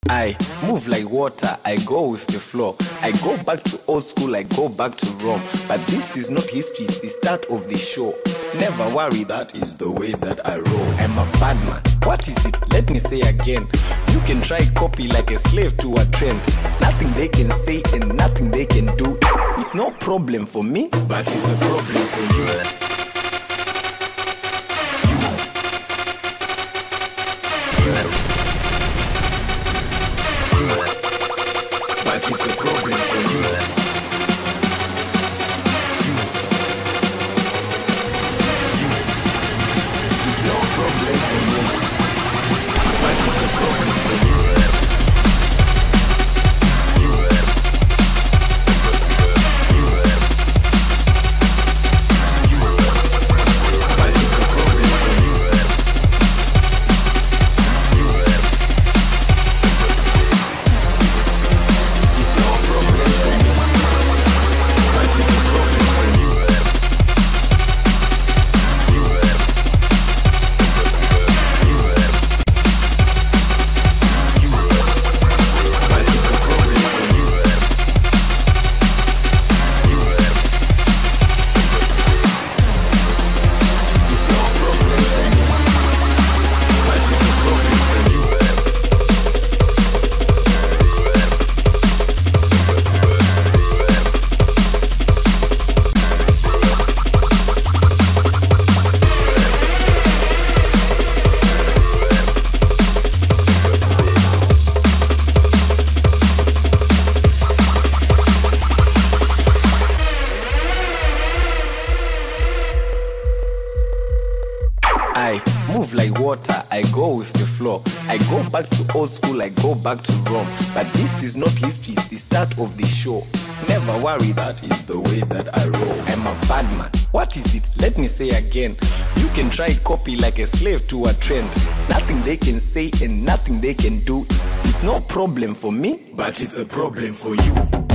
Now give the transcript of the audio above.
I move like water, I go with the flow. I go back to old school, I go back to Rome. But this is not history, it's the start of the show. Never worry, that is the way that I roll. I'm a bad man. What is it? Let me say again. You can try copy like a slave to a trend. Nothing they can say and nothing they can do. It's no problem for me, but it's a problem for you. But it's a problem for you. It's no problem for me. But it's a problem for you. I move like water, I go with the flow. I go back to old school, I go back to Rome. But this is not history, it's the start of the show. Never worry, that is the way that I roll. I'm a bad man. What is it? Let me say again. You can try copy like a slave to a trend. Nothing they can say and nothing they can do. It's no problem for me, but it's a problem for you.